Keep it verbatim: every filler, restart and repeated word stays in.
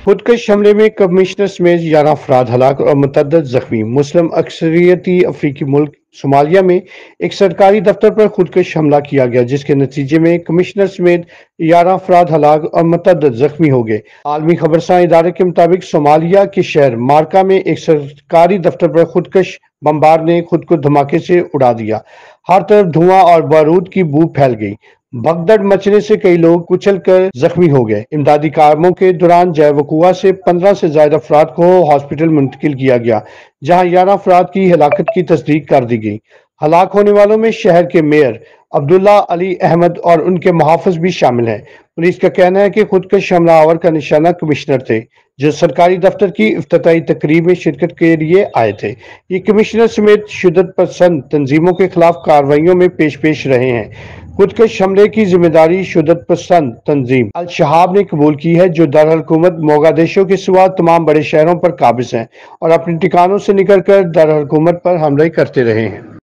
خودکش حملے میں کمشنر سمیت گیارہ افراد ہلاک اور متعدد زخمی۔ مسلم اکثریتی افریقی ملک صومالیہ میں ایک سرکاری دفتر پر خودکش حملہ کیا گیا، جس کے نتیجے میں کمشنر سمیت گیارہ افراد ہلاک اور متعدد زخمی ہو گئے۔ عالمی خبرساں ادارے کے مطابق صومالیہ کے شہر مارکا میں ایک سرکاری دفتر پر خودکش بمبار نے خود کو دھماکے سے اڑا دیا۔ ہر طرف دھواں اور بارود کی بو پھیل گئی۔ بھگدڑ مچنے سے کئی لوگ کچل کر زخمی ہو گئے۔ امدادی کاموں کے دوران جائے وقوع سے پندرہ سے زائد افراد کو ہاسپٹل منتقل کیا گیا، جہاں گیارہ افراد کی ہلاکت کی تصدیق کر دی گئی۔ ہلاک ہونے والوں میں شہر کے میئر عبداللہ علی احمد اور ان کے محافظ بھی شامل ہیں۔ پولیس کا کہنا ہے کہ خودکش حملہ آور کا نشانہ کمشنر تھے، جو سرکاری دفتر کی افتتاحی تقریب میں شرکت کے لیے آئے تھے۔ یہ کمشنر سمیت شدت پسند تنظیموں کے خلاف کارروائیوں میں پیش پیش رہے ہیں۔ خودکش حملے کی ذمہ داری شدت پسند تنظیم الشہاب نے قبول کی ہے، جو دارالحکومت موگادیشو کے سوا تمام بڑے شہروں پر قابض ہیں اور اپنے ٹھکانوں سے نکل کر دارالحکومت پر حملے کرتے رہے ہیں۔